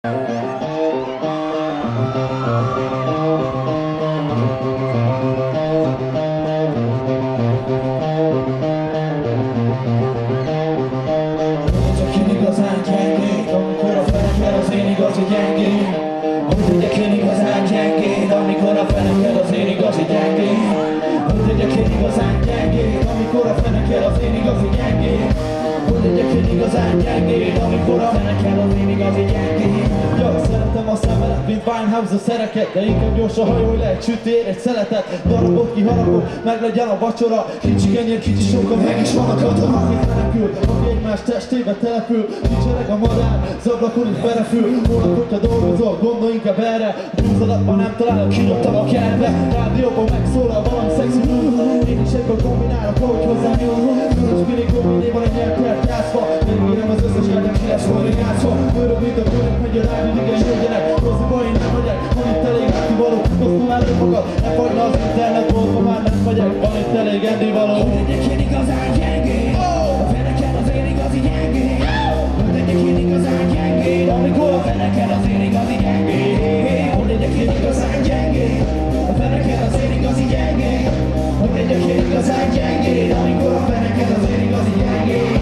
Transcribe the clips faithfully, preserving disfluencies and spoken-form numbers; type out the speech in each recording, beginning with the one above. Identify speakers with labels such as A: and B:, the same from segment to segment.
A: A szereket, de inkább gyorsan hajolj le egy sütér, egy szeletet, darabot kiharapok, meg legyen a vacsora. Kicsi kenyér, kicsi sokkal, meg is van a katona. Aki menekül, aki egymás testébe települ, dicsereg a madár, zablakon is berefül. Hónap, hogyha dolgozol, gondolj inkább erre. Búzadatban nem találok, kinottam a kertbe. Rádióban megszólal valami szexi blues. Én is egyből kombinálok, ahogy hozzám jól. Tudod, mindig kombinében egy nyelvkert játszva. Megírem az összes érdem, ki lesz volna játszva. Bőröbb, mint a bőrök, megy a rád, mindig egy jöjjenek. Rossziba én nem megyek, van itt elég átivaló. Osztom elő magad, ne fagyna az internetboltba, már nem megyek. Van itt elég ennivaló.
B: Hogy legyek én igazán gyengén, a feneken az én igazi gyengén. Hogy legyek én igazán gyengén, amikor a feneken az én igazi gyengén. Hogy legyek én igazán gyengén, a feneken az én igazi gyengén. Hogy legyek én igazán gyengén, amikor a feneken az én igazi gyengén.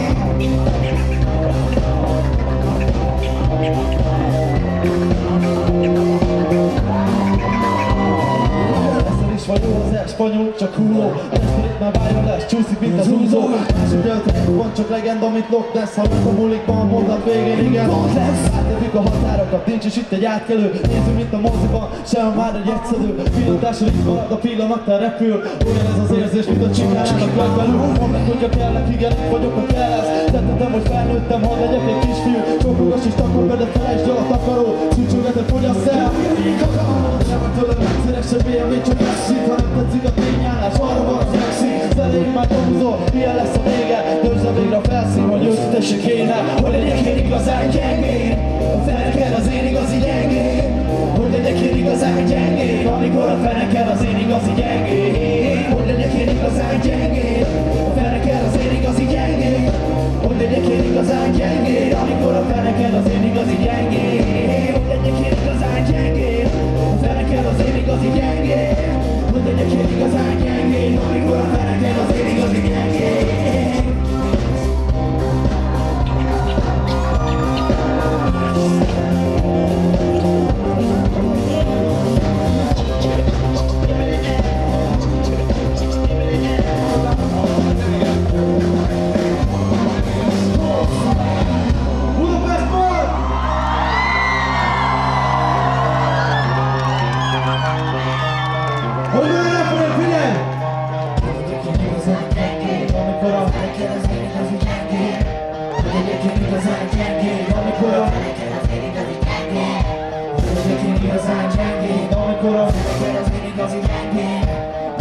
A: Vagy jó az espanyol, csak hulló. Este itt már bájra lesz, csúszik, mint az úzó. Mások öltenek, van csak legenda, mint Loch Ness. Ha itt a mulikban, mondat végén, igen. Átlépjük a határokat, nincs is itt egy átkelő. Nézzük, mint a moziban, sem már egy egyszerű. Pillantásra itt marad, a pillanattal repül. Olyan ez az érzés, mint a csikálának legbelül. Mondd meg, hogyha kellek, igen, itt vagyok, ha kell ez. Tettetem, hogy felnőttem, ha legyek egy kisfiú. Csokogas és takor be, de felejtsd el a takaró. Szűcsögetek, fogyasz el. Nem van tőlem egyszerek, sem bé em vé, csak eszít. Ha nem tetszik a tényállás, arra van az exi. Az elején már nyomzol, milyen lesz a vége. Döntsd a végre a felszín, hogy őszítesse kéne.
B: Hogy legyek én igazán gyengén, a feneken az én igazi gyengén. Hogy legyek én igazán gyengén, amikor a feneken az én igazi gyengén. Hogy legyek én igazán gyengén, a feneken az én igazi gyengén. Hogy legyek én igazán gyengén, amikor a feneken az én igazi gyengén. Hogy legyek én igazán gyengén, a feneken az én igazi gyengén. Hogy legyek én igazán gyengén, amikor a feneken az én igazi gyengén.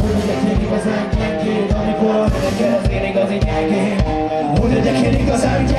B: Hogy legyek én igazán gyengén,